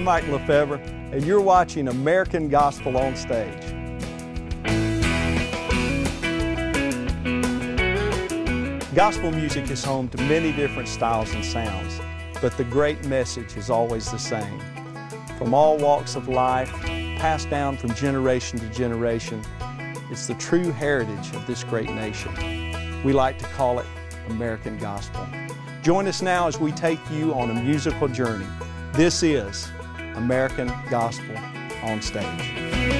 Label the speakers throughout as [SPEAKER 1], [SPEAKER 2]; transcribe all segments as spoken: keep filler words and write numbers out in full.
[SPEAKER 1] I'm Mike Lefevre, and you're watching American Gospel on Stage. Gospel music is home to many different styles and sounds, but the great message is always the same. From all walks of life, passed down from generation to generation, it's the true heritage of this great nation. We like to call it American Gospel. Join us now as we take you on a musical journey. This is American Gospel on Stage.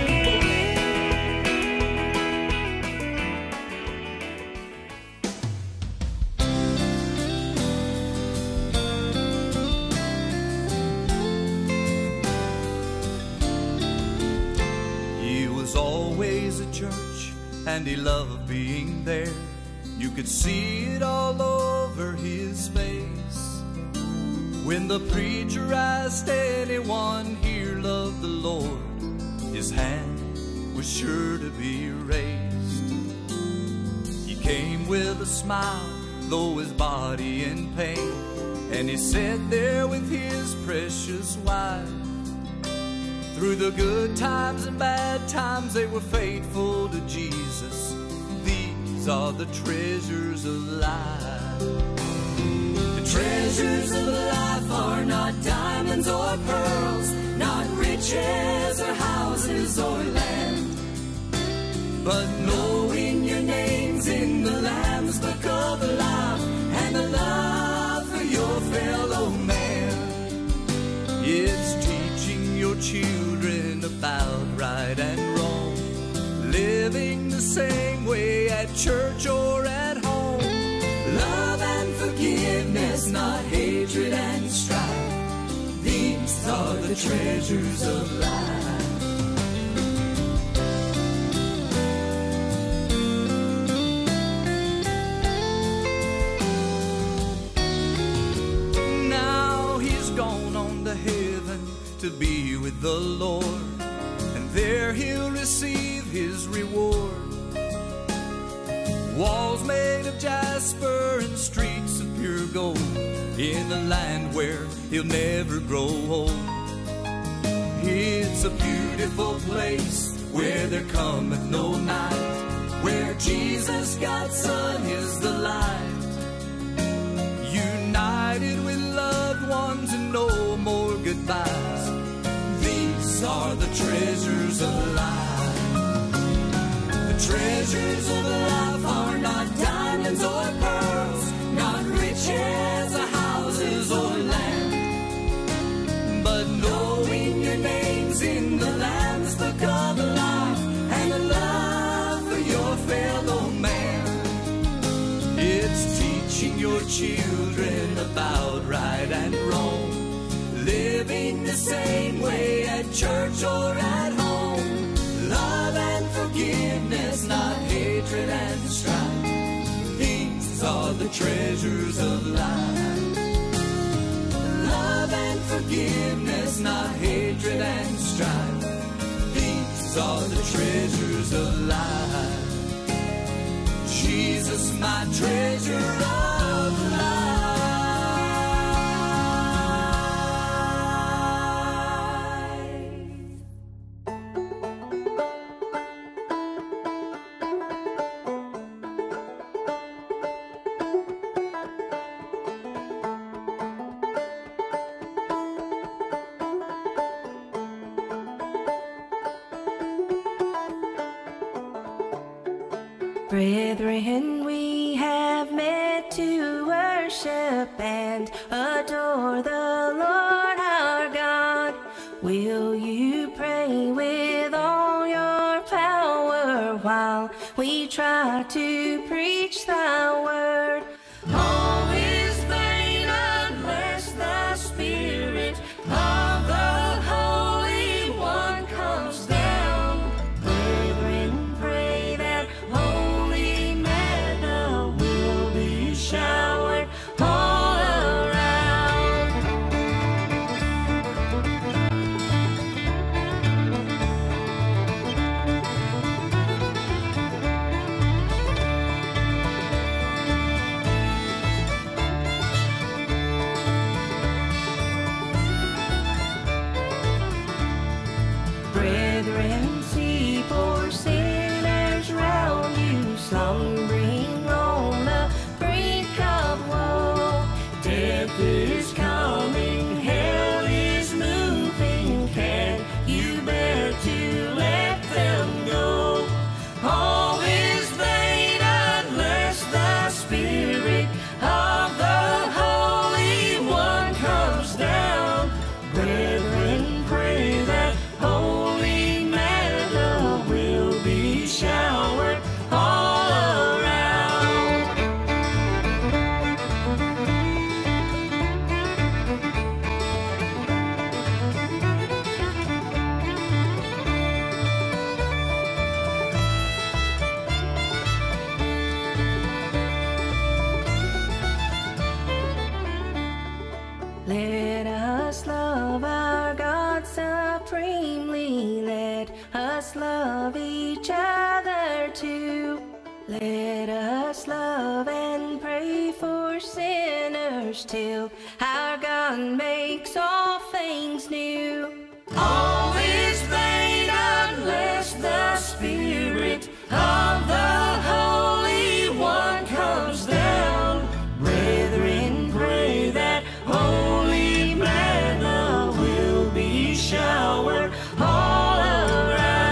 [SPEAKER 2] He was always at church and he loved being there. You could see it all over his face. When the preacher asked anyone here loved the Lord, his hand was sure to be raised. He came with a smile, though his body in pain, and he sat there with his precious wife. Through the good times and bad times, they were faithful to Jesus. These are the treasures of life. The treasures of life are not diamonds or pearls, not riches or houses or land, but knowing your name's in the Lamb's Book of Life and the love for your fellow man. It's teaching your children about right and wrong, living the same way at church or at home. Love and forgiveness, not hatred and strife. These are the treasures of life. Now he's gone on to heaven to be with the Lord, and there he'll receive his reward. Walls made of jasper and streets of pure gold, in a land where he'll never grow old. It's a beautiful place where there cometh no night, where Jesus God's Son is the light. United with loved ones and no more goodbyes. These are the treasures of life. The treasures of life are not diamonds or pearls, not riches or houses or land, but knowing your name's in the Lamb's Book of Life and the love for your fellow man. It's teaching your children about right and wrong, living the same way at church or at home. Love and forgiveness, not hatred and strife. These are the treasures of life. Love and forgiveness, not hatred and strife. These are the treasures of life. Jesus, my treasure of life.
[SPEAKER 3] Brethren, we have met to worship and adore the Lord our God. Will you pray with all your power while we try to preach thy word? All is vain unless the Spirit of the Holy One comes down. Brethren, pray that holy manna will be showered all around. us love each other too. Let us love and pray for sinners till our God makes all things new. All is vain unless the Spirit of the Holy One comes down. Brethren, pray that holy manna will be showered all around.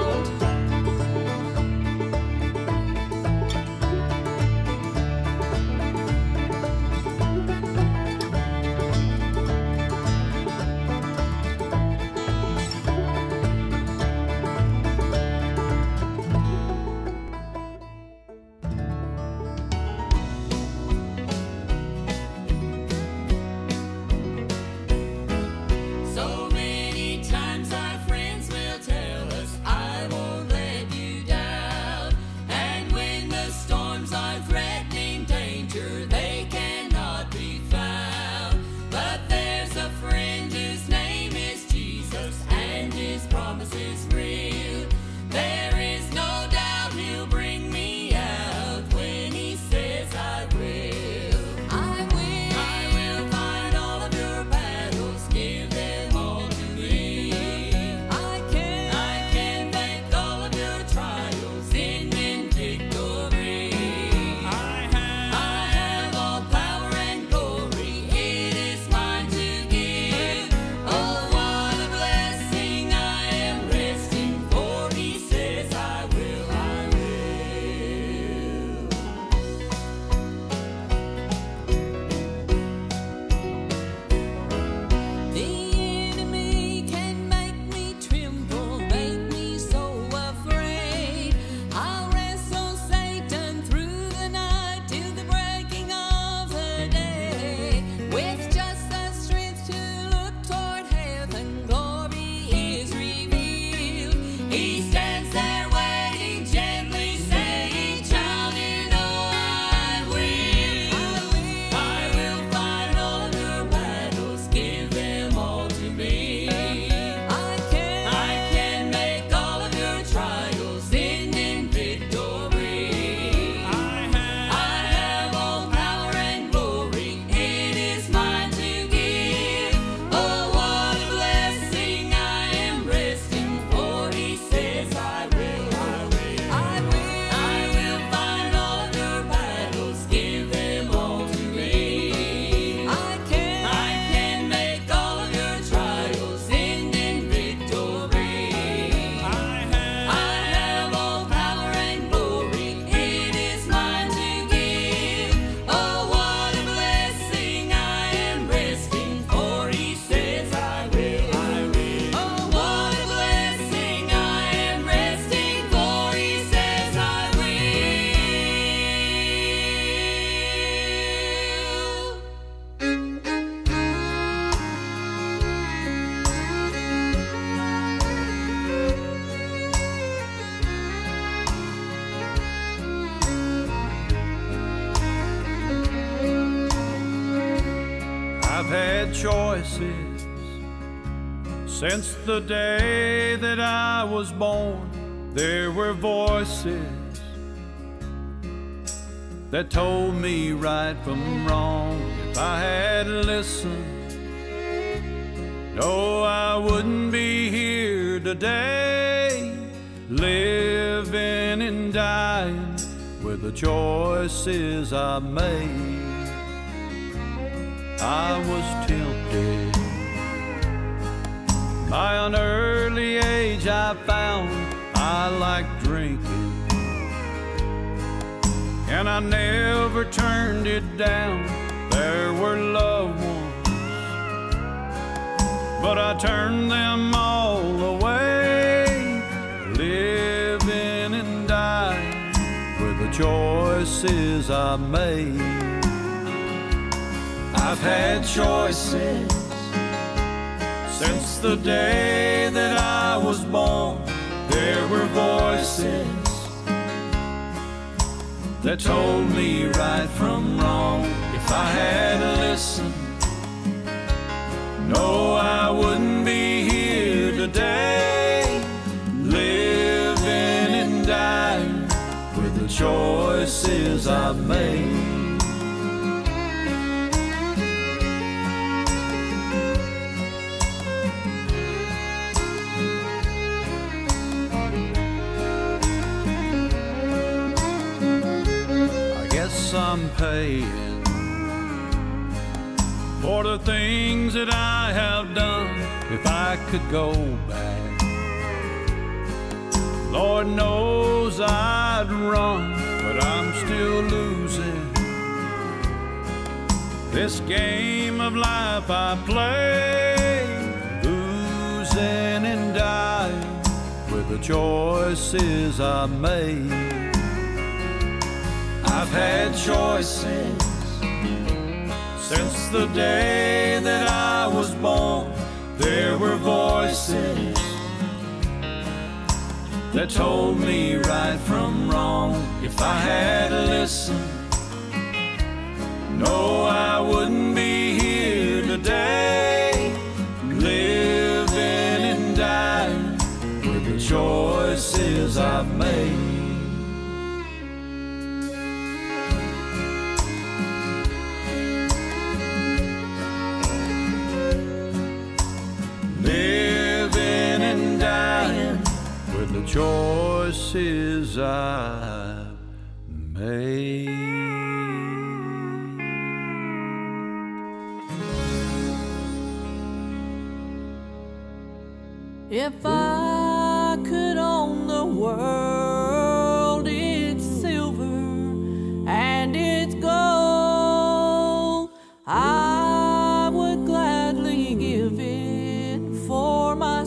[SPEAKER 4] Choices since the day that I was born. There were voices that told me right from wrong. If I had listened, no, I wouldn't be here today, living and dying with the choices I made. I was tempted. By an early age I found I liked drinking, and I never turned it down. There were loved ones, but I turned them all away, living and dying with the choices I made. I've had choices since the day that I was born. There were voices that told me right from wrong. If I had listened, no, I wouldn't be here today, living choices I've made. I guess I'm paying for the things that I have done. If I could go back, Lord knows I'd run, but I'm still losing this game of life I play, losing and dying with the choices I've made. I've had choices since the day that I was born. There were voices that told me right from wrong. If I had listened, no, I wouldn't be here today, living and dying with the choices I've made. Living and dying with the choices I've made.
[SPEAKER 5] If I could own the world, its silver and its gold, I would gladly give it for my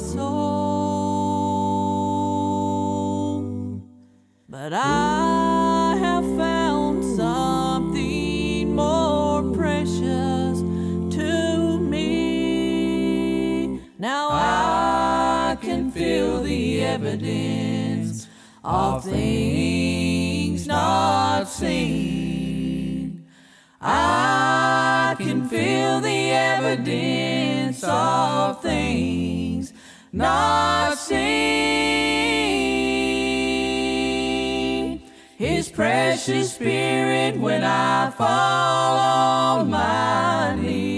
[SPEAKER 5] soul. But I have found something more precious to me. Now I can feel the evidence of things not seen. I can feel the evidence of things not seen. His precious Spirit when I fall on my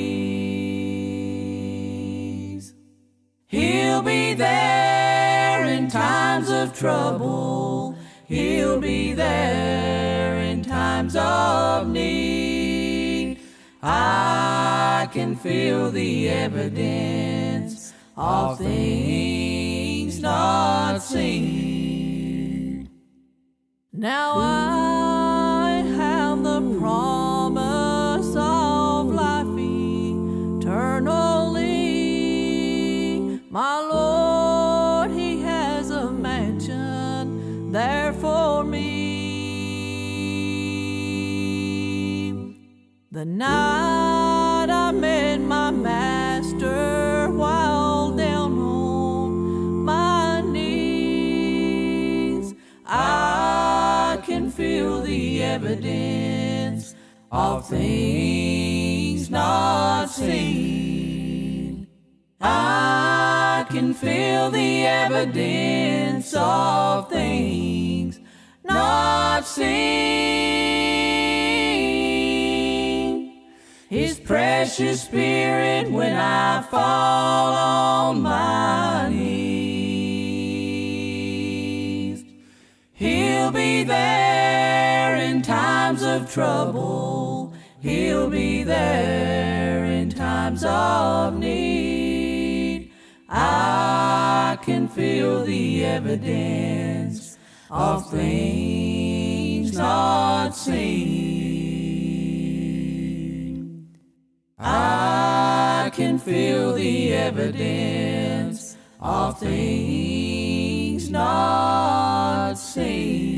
[SPEAKER 5] knees. He'll be there in times of trouble. He'll be there in times of need. I can feel the evidence of things not seen. Now I have the promise of life eternally. My Lord, He has a mansion there for me. The night I met my Master while down on my knees, I can feel the evidence of things not seen. I can feel the evidence of things not seen. His precious Spirit when I fall on my knees. He'll be there in times of trouble. He'll be there in times of need. I can feel the evidence of things not seen. I can feel the evidence of things not seen.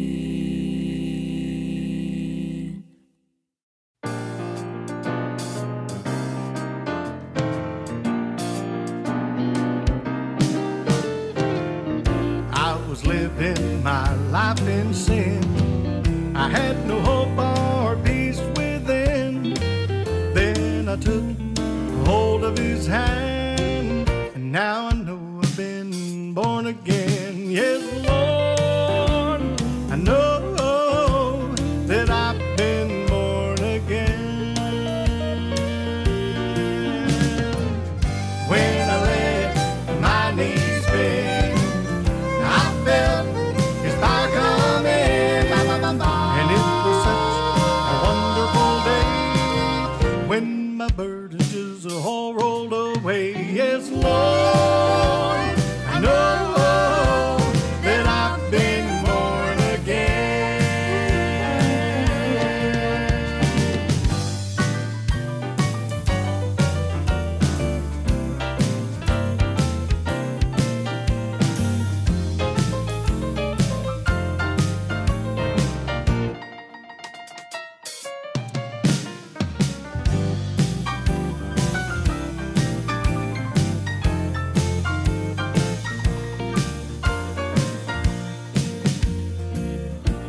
[SPEAKER 6] I was living my life in sin. I had no hope or peace within. Then I took hold of His hand, and now I know been born again. Yes, Lord, I know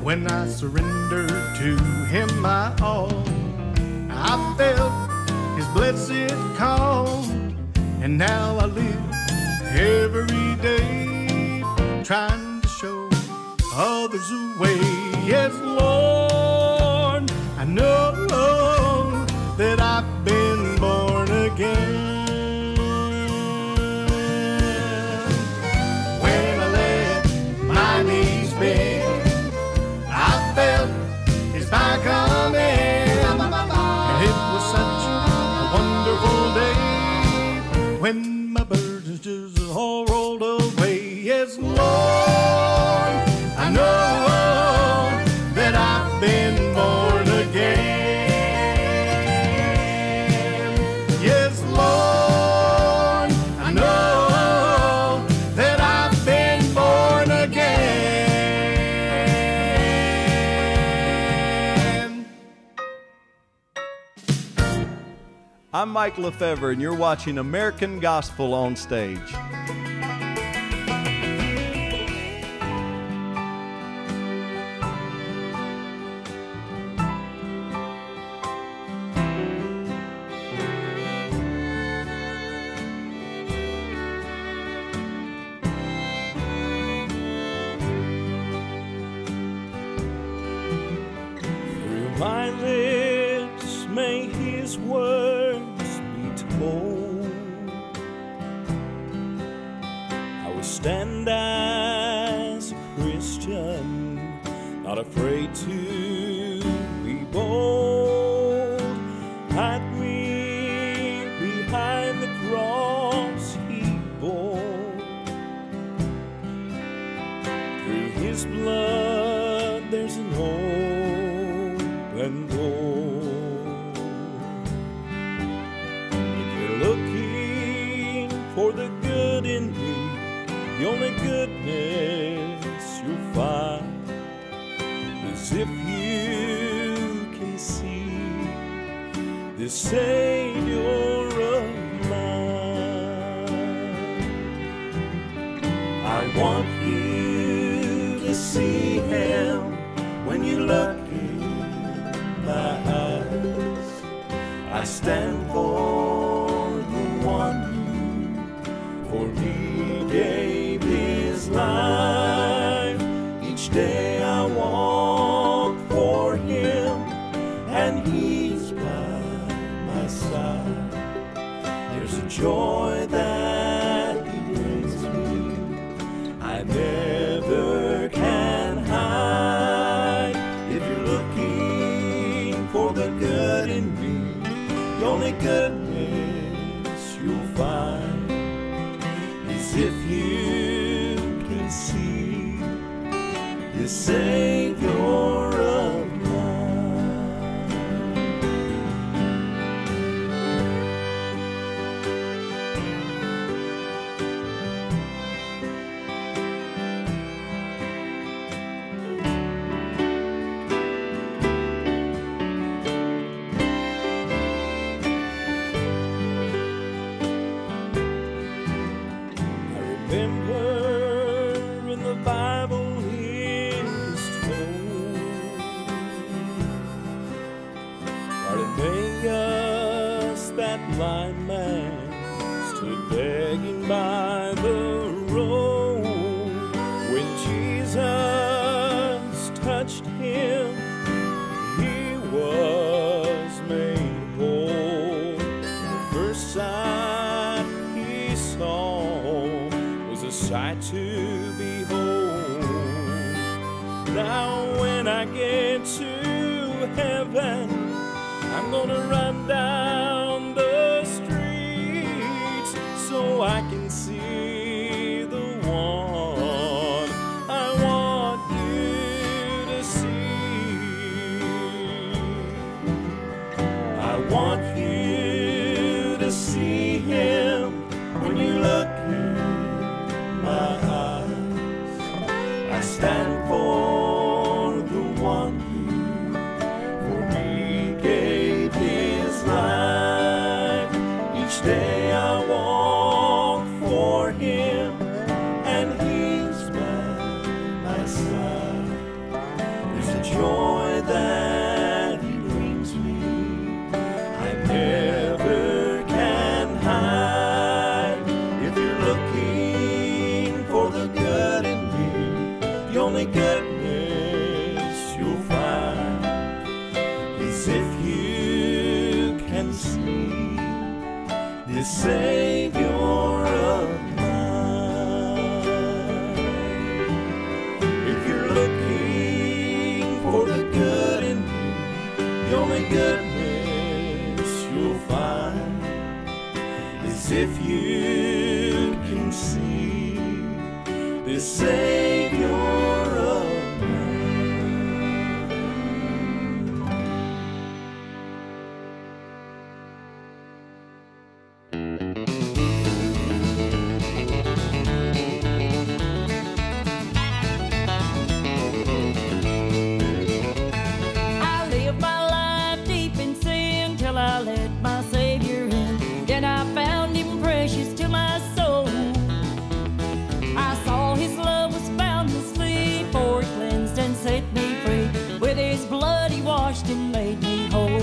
[SPEAKER 6] When I surrendered to him my all, I felt his blessed call, and now I live every day trying to show others the way. Yes, Lord, I know that I've been born again. When I let my knees bend, I felt his fire come in, and it was such a wonderful day when my burdens just all rolled away. Yes, Lord, I know that I've been born again. Yes, Lord, I know that I've been born again.
[SPEAKER 1] I'm Mike Lefevre, and you're watching American Gospel on Stage.
[SPEAKER 4] My lips may his words be told. I will stand as a Christian, not afraid to be bold. Hide me behind the cross he bore. Through his blood there's an and gold. If you're looking for the good in me, the only goodness you'll find is if you can see the Savior of mine. I want you to see him when you look my eyes. I stand for the one who for me gave his life. Each day I walk for him, and he's by my side. There's a joy that he brings me I never can hide. If you're looking for the good in me, the only goodness you'll find is if you can see the Savior of remember in the Bible it is told, Bartimaeus, that blind man, stood begging by the road. When Jesus touched him, he was made whole. The first sight he saw was a sight to behold. Now when I get to heaven, I'm gonna run down the streets so I can see the one I want you to see. I want you to see him when you look in my eyes. I stand for the one who for me gave his life. Each day I walk for him, and he's by my side. joy that He brings me, I never can hide. If you're looking for the good in me, the only goodness you'll find is if you can see the Savior of mine. If you're looking for the good in me, the only goodness you'll find is if you can see the Savior of
[SPEAKER 5] I lived my life deep in sin till I let my Savior in. Then I found Him precious to my soul. I saw His love was boundlessly, for He cleansed and set me free. With His blood He washed and made me whole.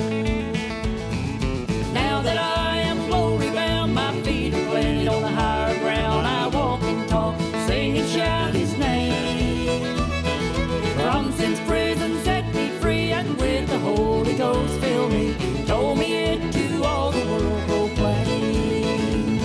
[SPEAKER 5] Now that I am glory bound, my feet are planted on the higher ground. I walk and talk, sing and shout His name. From sin's prison set me free, and with the Holy Ghost fill me. Told me it to all the world proclaim.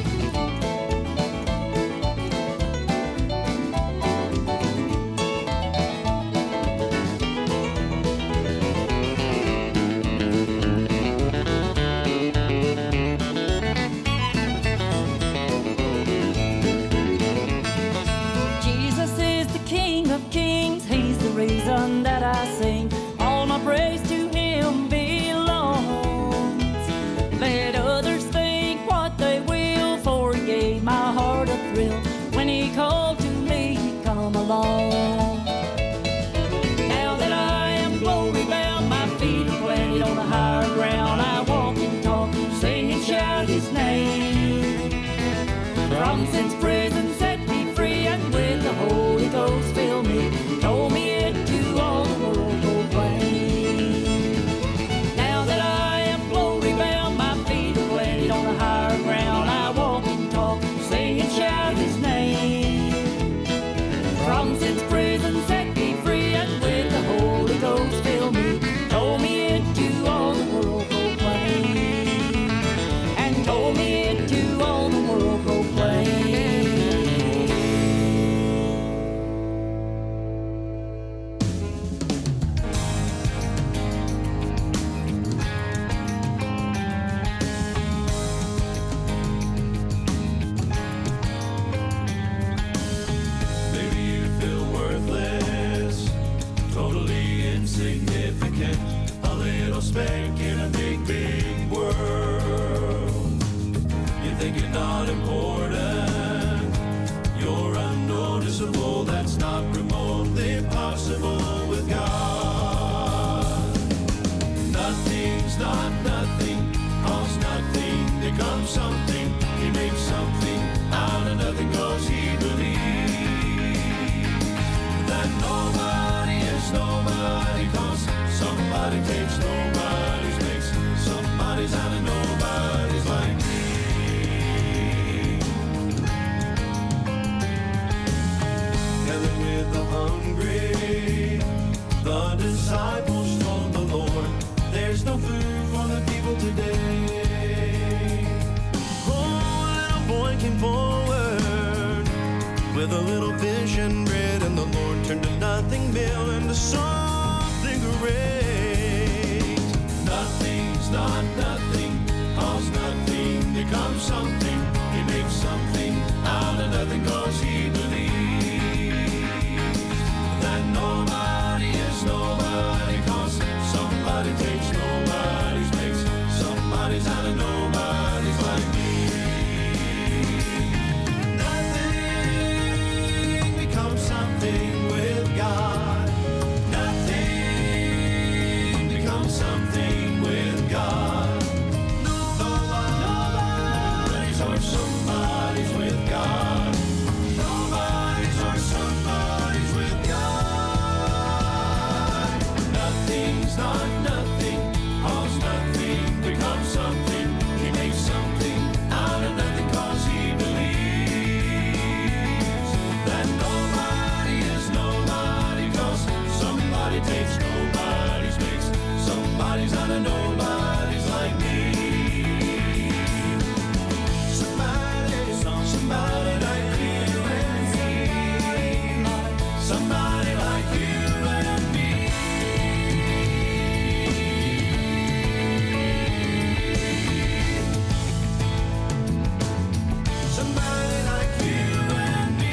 [SPEAKER 5] Jesus is the King of Kings, He's the reason that I sing. All my praise to Him belongs. Let others think what they will, for He gave my heart a thrill. When He called to me, He come along. Now that I am glory bound, my feet are planted on the higher ground. I walk and talk, sing and shout His name. From sin's prison set me free, and with the Holy Ghost fill me. Told me it to all the world proclaim. Now that I am glory bound, my feet are planted on the higher ground. I walk and talk, sing and shout His name. From sin's prison set me free, and with the Holy Ghost fill me. Told me it to all the world proclaim. And told me it to all the world proclaim.
[SPEAKER 4] Maybe you feel worthless, totally insignificant, a little speck in a big, big world. You think you're not important, you're unnoticeable. That's not remotely possible with God. Nothing's not nothing, cause nothing becomes something. He makes something out of nothing, cause He believes that nobody is nobody, cause somebody takes nobody's makes somebody's out of nobody's like me. Gathered with the hungry, the disciples told the Lord, there's no food for the people today. Oh, a little boy came forward with a little fish and bread, and the Lord turned a nothing meal into something great. Nothing's not nothing, cause nothing becomes something. He makes something out of nothing, cause He believes that nobody is nobody, cause somebody takes nobody's, makes somebody's out of nobody's like me. Nothing becomes something with God. Nothing
[SPEAKER 2] like you and me. Somebody like you and me.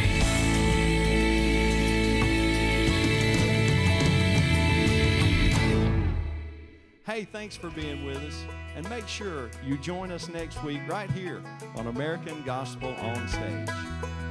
[SPEAKER 1] Hey, thanks for being with us, and make sure you join us next week right here on American Gospel on Stage.